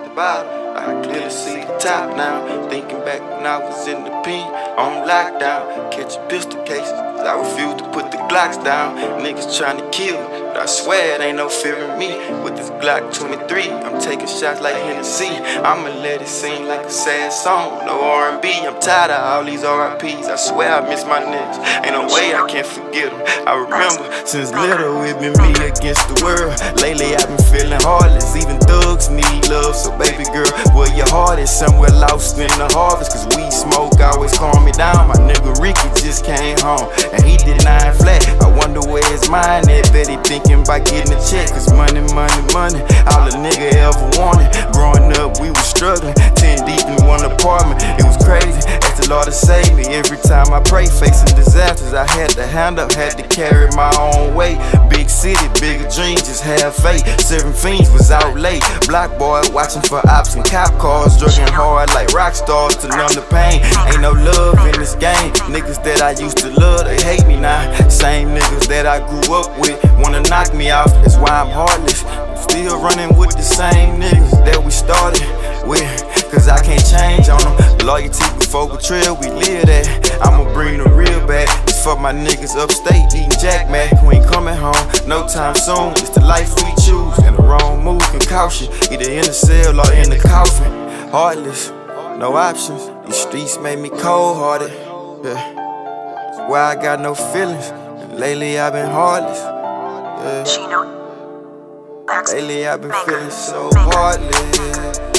the bottom. I can clearly see the top now. Thinking back when I was in the pen on lockdown, catching pistol cases, I refuse to put the Glocks down. Niggas trying to kill me, but I swear it ain't no fear in me. With this Glock 23, I'm taking shots like Hennessy. I'ma let it sing like a sad song, no R&B. I'm tired of all these RIPs, I swear I miss my niggas. Ain't no way I can't forget them. I remember since little it been me against the world. Lately I've been feeling heartless, even thugs need love. So baby girl, where your heart is, somewhere lost in the harvest. Cause weed smoke always calm me down. My nigga Ricky just came home and he did 9 flat. I wonder where his mind at. Bet he thinking about getting a check. Cause money, money, money, all a nigga ever wanted. Growing up we was struggling, 10 deep in one apartment. It was crazy, asked the Lord to save me. Every time I pray, facing disasters, I had to hand up, had to carry my own weight. Big city, bigger dreams, just have faith. Serving fiends was out late. Block boy watching for ops and cop cars, drugging hard like rock stars to numb the pain. Ain't no love in this game. Niggas that I used to love, they hate me now. Same niggas that I grew up with wanna knock me off. That's why I'm heartless. I'm still running with the same niggas that we started with, cause I can't change on them. Loyalty before betrayal, we live that. I'ma bring the real back. It's for my niggas upstate eating Jack Mac who ain't coming home no time soon. It's the life we choose, and the wrong move can cost you, either in the cell or in the coffin. Heartless, no options. These streets made me cold-hearted. Yeah. That's why I got no feelings. And lately I've been heartless. Yeah. Lately I've been feeling so heartless.